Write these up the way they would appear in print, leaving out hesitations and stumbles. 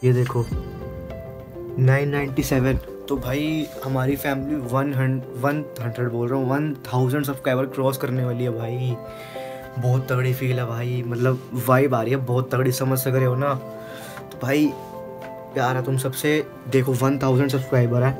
ये देखो 997। तो भाई हमारी फैमिली 100 बोल रहा हूँ 1000 सब्सक्राइबर क्रॉस करने वाली है भाई। बहुत तगड़ी फील है भाई, मतलब वाइब आ रही है बहुत तगड़ी, समझ सक रहे हो ना। तो भाई प्यार है तुम सबसे। देखो 1000 सब्सक्राइबर है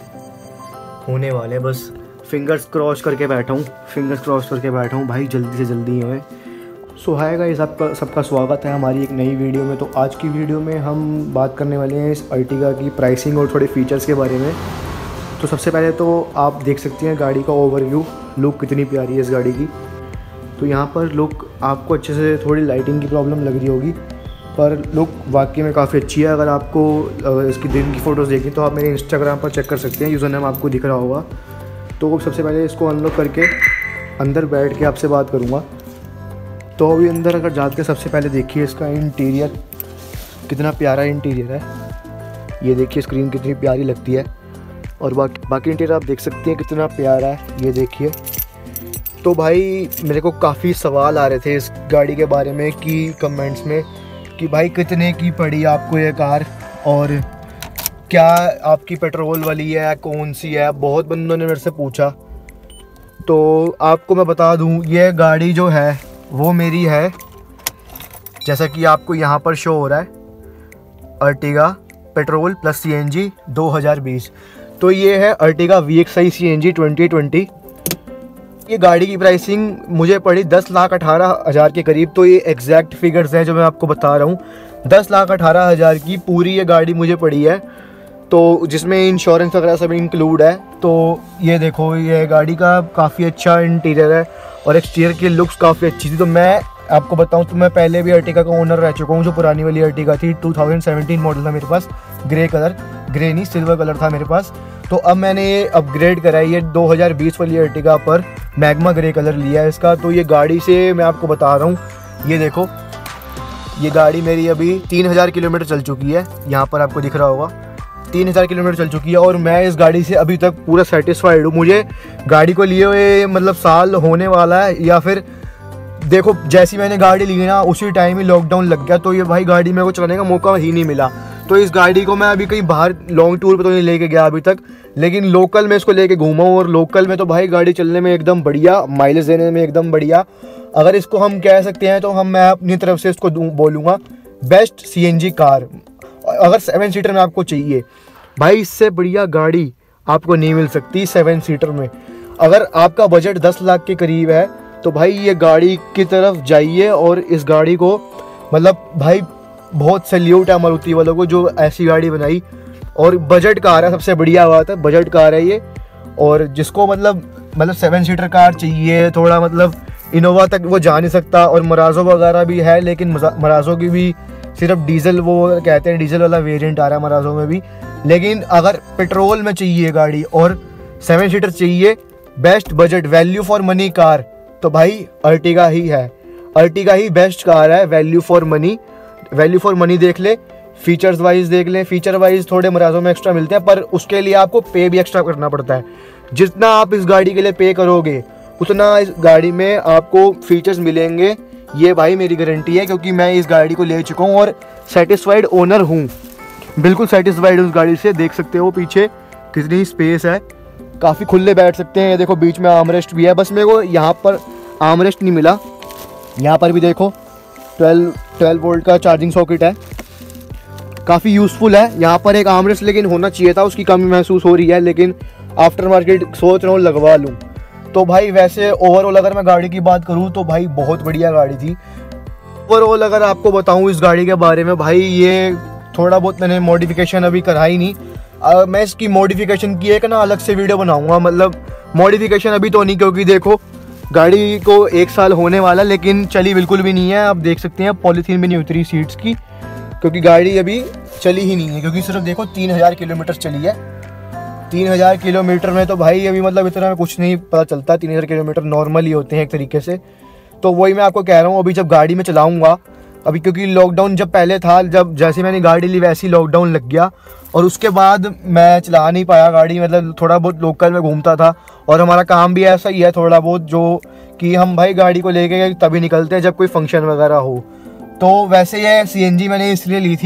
होने वाले, बस फिंगर्स क्रॉस करके बैठा हूँ भाई, जल्दी से जल्दी है। सो हाय गाइस, सबका स्वागत है हमारी एक नई वीडियो में। तो आज की वीडियो में हम बात करने वाले हैं इस अर्टिगा की प्राइसिंग और थोड़े फीचर्स के बारे में। तो सबसे पहले तो आप देख सकते हैं गाड़ी का ओवरव्यू, लुक कितनी प्यारी है इस गाड़ी की। तो यहाँ पर लुक आपको अच्छे से, थोड़ी लाइटिंग की प्रॉब्लम लग रही होगी पर लुक वाकई में काफ़ी अच्छी है। अगर आपको इसकी दिन की फ़ोटोज़ देखनी तो आप मेरे इंस्टाग्राम पर चेक कर सकते हैं, यूज़र नेम आपको दिख रहा होगा। तो सबसे पहले इसको अनलॉक करके अंदर बैठ के आपसे बात करूँगा। तो अभी अंदर अगर जाके सबसे पहले देखिए इसका इंटीरियर कितना प्यारा इंटीरियर है। ये देखिए स्क्रीन कितनी प्यारी लगती है और बाकी इंटीरियर आप देख सकते हैं कितना प्यारा है। ये देखिए। तो भाई मेरे को काफ़ी सवाल आ रहे थे इस गाड़ी के बारे में कि कमेंट्स में कि भाई कितने की पड़ी आपको ये कार, और क्या आपकी पेट्रोल वाली है, कौन सी है। बहुत बंदों ने मेरे से पूछा। तो आपको मैं बता दूं, ये गाड़ी जो है वो मेरी है, जैसा कि आपको यहाँ पर शो हो रहा है, अर्टिगा पेट्रोल प्लस CNG 2020। तो ये है अर्टिगा VXI CNG 2020। ये गाड़ी की प्राइसिंग मुझे पड़ी 10,18,000 के करीब। तो ये एग्जैक्ट फिगर्स हैं जो मैं आपको बता रहा हूँ। 10,18,000 की पूरी ये गाड़ी मुझे पड़ी है, तो जिसमें इंश्योरेंस वगैरह सब इंक्लूड है। तो ये देखो, ये गाड़ी का काफ़ी अच्छा इंटीरियर है और एक्सटीरियर की लुक्स काफ़ी अच्छी थी। तो मैं आपको बताऊं तो मैं पहले भी अर्टिगा का ओनर रह चुका हूं। जो पुरानी वाली अर्टिगा थी 2017 मॉडल था मेरे पास, ग्रे कलर, ग्रे नहीं सिल्वर कलर था मेरे पास। तो अब मैंने ये अपग्रेड करा है, ये 2020 वाली अर्टिगा पर मैग्मा ग्रे कलर लिया है इसका। तो ये गाड़ी से मैं आपको बता रहा हूँ, ये देखो, ये गाड़ी मेरी अभी 3000 किलोमीटर चल चुकी है। यहाँ पर आपको दिख रहा होगा 3000 किलोमीटर चल चुकी है और मैं इस गाड़ी से अभी तक पूरा सेटिस्फाइड हूँ। मुझे गाड़ी को लिए हुए मतलब साल होने वाला है, या फिर देखो जैसी मैंने गाड़ी ली ना उसी टाइम ही लॉकडाउन लग गया। तो ये भाई गाड़ी मेरे को चलाने का मौका ही नहीं मिला। तो इस गाड़ी को मैं अभी कहीं बाहर लॉन्ग टूर पे तो नहीं लेके गया अभी तक, लेकिन लोकल में इसको लेके घूमा हूँ। और लोकल में तो भाई गाड़ी चलने में एकदम बढ़िया, माइलेज देने में एकदम बढ़िया। अगर इसको हम कह सकते हैं तो मैं अपनी तरफ से इसको बोलूँगा बेस्ट CNG कार। अगर 7 सीटर में आपको चाहिए भाई, इससे बढ़िया गाड़ी आपको नहीं मिल सकती 7 सीटर में। अगर आपका बजट 10 लाख के करीब है तो भाई ये गाड़ी की तरफ जाइए और इस गाड़ी को, मतलब भाई बहुत सैल्यूट है मारुति वालों को जो ऐसी गाड़ी बनाई। और बजट कार है, सबसे बढ़िया बात है बजट कार है ये। और जिसको मतलब 7 सीटर कार चाहिए, थोड़ा मतलब इनोवा तक वो जा नहीं सकता, और मराजो वगैरह भी है, लेकिन मराजो की भी सिर्फ डीजल, वो कहते हैं डीजल वाला वेरिएंट आ रहा है मराजो में भी। लेकिन अगर पेट्रोल में चाहिए गाड़ी और 7 सीटर चाहिए, best budget value for money car, तो भाई अर्टिगा ही है। अर्टिगा ही बेस्ट कार है वैल्यू फॉर मनी देख ले, फीचर्स वाइज देख ले। फीचर वाइज थोड़े मराजों में एक्स्ट्रा मिलते हैं, पर उसके लिए आपको पे भी एक्स्ट्रा करना पड़ता है। जितना आप इस गाड़ी के लिए पे करोगे उतना इस गाड़ी में आपको फीचर्स मिलेंगे। ये भाई मेरी गारंटी है, क्योंकि मैं इस गाड़ी को ले चुका हूँ और सेटिस्फाइड ओनर हूँ, बिल्कुल सेटिस्फाइड उस गाड़ी से। देख सकते हो पीछे कितनी स्पेस है, काफ़ी खुले बैठ सकते हैं। ये देखो बीच में आर्मरेस्ट भी है, बस मेरे को यहाँ पर आर्मरेस्ट नहीं मिला। यहाँ पर भी देखो 12 वोल्ट का चार्जिंग सॉकेट है, काफ़ी यूज़फुल है। यहाँ पर एक आर्मरेस्ट लेकिन होना चाहिए था, उसकी कमी महसूस हो रही है, लेकिन आफ्टर मार्केट सोच रहा हूँ लगवा लूँ। तो भाई वैसे ओवरऑल अगर मैं गाड़ी की बात करूँ तो भाई बहुत बढ़िया गाड़ी थी। ओवरऑल अगर आपको बताऊँ इस गाड़ी के बारे में, भाई ये थोड़ा बहुत मैंने मॉडिफिकेशन अभी करा ही नहीं। मैं इसकी मॉडिफिकेशन की एक ना अलग से वीडियो बनाऊंगा, मतलब मॉडिफिकेशन अभी तो नहीं, क्योंकि देखो गाड़ी को 1 साल होने वाला, लेकिन चली बिल्कुल भी नहीं है। आप देख सकते हैं पॉलीथीन भी नहीं उतरी सीट्स की, क्योंकि गाड़ी अभी चली ही नहीं है। क्योंकि सिर्फ देखो 3000 किलोमीटर चली है। 3000 किलोमीटर में तो भाई अभी मतलब इतना कुछ नहीं पता चलता। 3000 किलोमीटर नॉर्मल ही होते हैं एक तरीके से। तो वही मैं आपको कह रहा हूँ, अभी जब गाड़ी में चलाऊँगा अभी, क्योंकि लॉकडाउन जब पहले था, जब जैसे मैंने गाड़ी ली वैसे ही लॉकडाउन लग गया और उसके बाद मैं चला नहीं पाया गाड़ी। मतलब थोड़ा बहुत लोकल में घूमता था, और हमारा काम भी ऐसा ही है थोड़ा बहुत, जो कि हम भाई गाड़ी को लेके तभी निकलते हैं जब कोई फंक्शन वगैरह हो। तो वैसे ये CNG मैंने इसलिए ली थी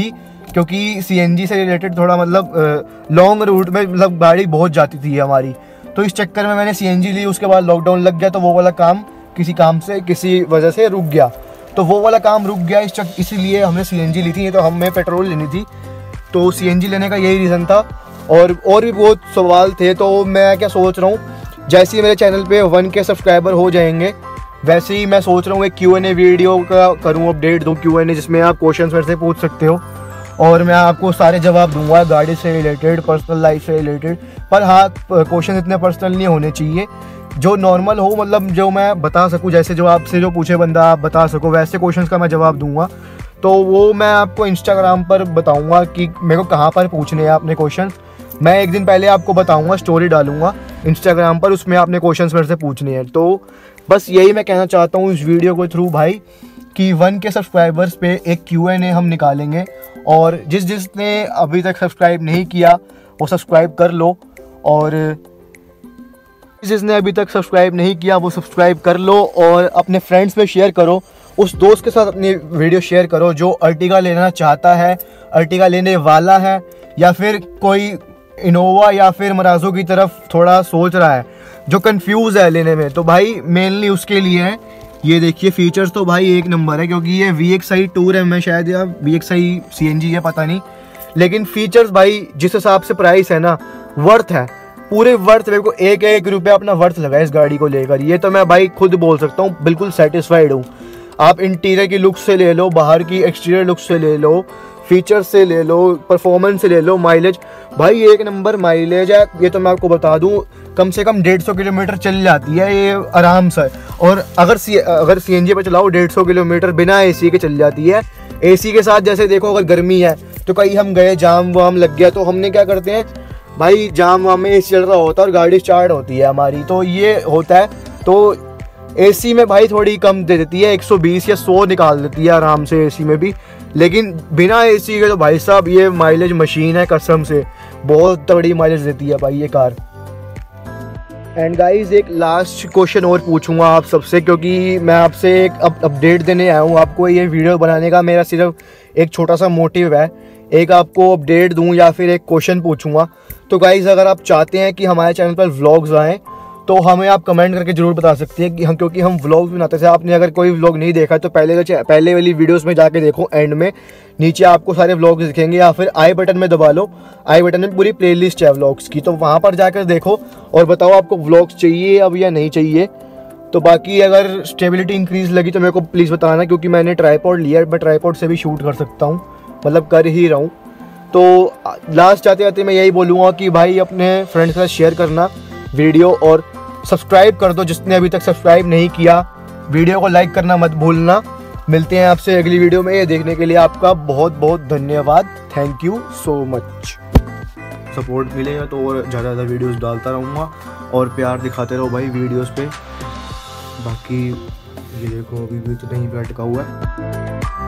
क्योंकि सीएनजी से रिलेटेड थोड़ा मतलब लॉन्ग रूट में मतलब गाड़ी बहुत जाती थी हमारी, तो इस चक्कर में मैंने सीएनजी ली। उसके बाद लॉकडाउन लग गया तो वो वाला काम किसी वजह से रुक गया, तो वो वाला काम रुक गया इसीलिए हमने सीएनजी ली थी। ये तो हमें पेट्रोल लेनी थी, तो सीएनजी लेने का यही रीज़न था। और भी बहुत सवाल थे, तो मैं क्या सोच रहा हूँ, जैसे ही मेरे चैनल पे 1K सब्सक्राइबर हो जाएंगे वैसे ही मैं सोच रहा हूँ एक Q&A वीडियो का करूँ, अपडेट दूँ Q&A, जिसमें आप क्वेश्चन मेरे से पूछ सकते हो और मैं आपको सारे जवाब दूंगा, गाड़ी से रिलेटेड, पर्सनल लाइफ से रिलेटेड। पर हाँ, क्वेश्चन इतने पर्सनल नहीं होने चाहिए, जो नॉर्मल हो, मतलब जो मैं बता सकूँ, जैसे जो आपसे जो पूछे बंदा आप बता सको वैसे क्वेश्चंस का मैं जवाब दूंगा। तो वो मैं आपको इंस्टाग्राम पर बताऊंगा कि मेरे को कहाँ पर पूछने हैं आपने क्वेश्चंस। मैं एक दिन पहले आपको बताऊंगा, स्टोरी डालूंगा इंस्टाग्राम पर, उसमें आपने क्वेश्चंस मेरे से पूछने हैं। तो बस यही मैं कहना चाहता हूँ इस वीडियो के थ्रू भाई, कि 1K सब्सक्राइबर्स पे एक Q&A हम निकालेंगे, और जिसने अभी तक सब्सक्राइब नहीं किया वो सब्सक्राइब कर लो, और जिसने अभी तक सब्सक्राइब नहीं किया वो सब्सक्राइब कर लो, और अपने फ्रेंड्स में शेयर करो, उस दोस्त के साथ अपनी वीडियो शेयर करो जो अर्टिगा लेना चाहता है, अर्टिगा लेने वाला है, या फिर कोई इनोवा या फिर मराजो की तरफ थोड़ा सोच रहा है, जो कंफ्यूज है लेने में। तो भाई मेनली उसके लिए है। ये देखिए फीचर्स तो भाई एक नंबर है, क्योंकि ये VXi टूर है, मैं शायद या VXi CNG है पता नहीं, लेकिन फीचर्स भाई जिस हिसाब से प्राइस है ना, वर्थ है, पूरे वर्थ। मेरे को एक रुपया अपना वर्थ लगा इस गाड़ी को लेकर, ये तो मैं भाई खुद बोल सकता हूँ, बिल्कुल सेटिस्फाइड हूँ। आप इंटीरियर की लुक से ले लो, बाहर की एक्सटीरियर लुक से ले लो, फीचर्स से ले लो, परफॉर्मेंस से ले लो, माइलेज भाई एक नंबर माइलेज है। ये तो मैं आपको बता दूं, कम से कम 150 किलोमीटर चल जाती है ये आराम से। और अगर CNG पे चलाओ 150 किलोमीटर बिना AC के चल जाती है। AC के साथ जैसे देखो, अगर गर्मी है तो कहीं हम गए, जाम वाम लग गया, तो हमने क्या करते हैं भाई, जाम वाम में AC चल रहा होता है और गाड़ी स्टार्ट होती है हमारी, तो ये होता है। तो AC में भाई थोड़ी कम दे देती है, 120 या 100 निकाल देती है आराम से AC में भी, लेकिन बिना AC के तो भाई साहब ये माइलेज मशीन है, कसम से बहुत तगड़ी माइलेज देती है भाई ये कार। एंड गाइज एक लास्ट क्वेश्चन और पूछूंगा आप सबसे, क्योंकि मैं आपसे एक अपडेट देने आया हूँ। आपको ये वीडियो बनाने का मेरा सिर्फ एक छोटा सा मोटिव है, एक आपको अपडेट दूँ या फिर एक क्वेश्चन पूछूंगा। तो गाइज अगर आप चाहते हैं कि हमारे चैनल पर व्लॉग्स आएँ तो हमें आप कमेंट करके ज़रूर बता सकते हैं कि क्योंकि हम व्लॉग्स बनाते थे। आपने अगर कोई व्लॉग नहीं देखा तो पहले वाली वीडियोस में जाके देखो, एंड में नीचे आपको सारे व्लॉग्स दिखेंगे, या फिर आई बटन में दबा लो, आई बटन में पूरी प्लेलिस्ट है व्लॉग्स की, तो वहाँ पर जाकर देखो और बताओ आपको व्लॉग्स चाहिए अब या नहीं चाहिए। तो बाकी अगर स्टेबिलिटी इंक्रीज़ लगी तो मेरे को प्लीज़ बताना, क्योंकि मैंने ट्राईपॉड लिया है, मैं ट्राईपॉड से भी शूट कर सकता हूँ, मतलब कर ही रहा हूँ। तो लास्ट जाते जाते मैं यही बोलूँगा कि भाई अपने फ्रेंड्स के साथ शेयर करना वीडियो, और सब्सक्राइब कर दो जिसने अभी तक सब्सक्राइब नहीं किया, वीडियो को लाइक करना मत भूलना। मिलते हैं आपसे अगली वीडियो में, ये देखने के लिए आपका बहुत बहुत धन्यवाद। Thank you so much. Support मिलेगा तो और ज़्यादा वीडियोस डालता रहूँगा, और प्यार दिखाते रहो भाई वीडियोस पे। बाकी ये देखो अभी भी तो नहीं पे अटका हुआ है।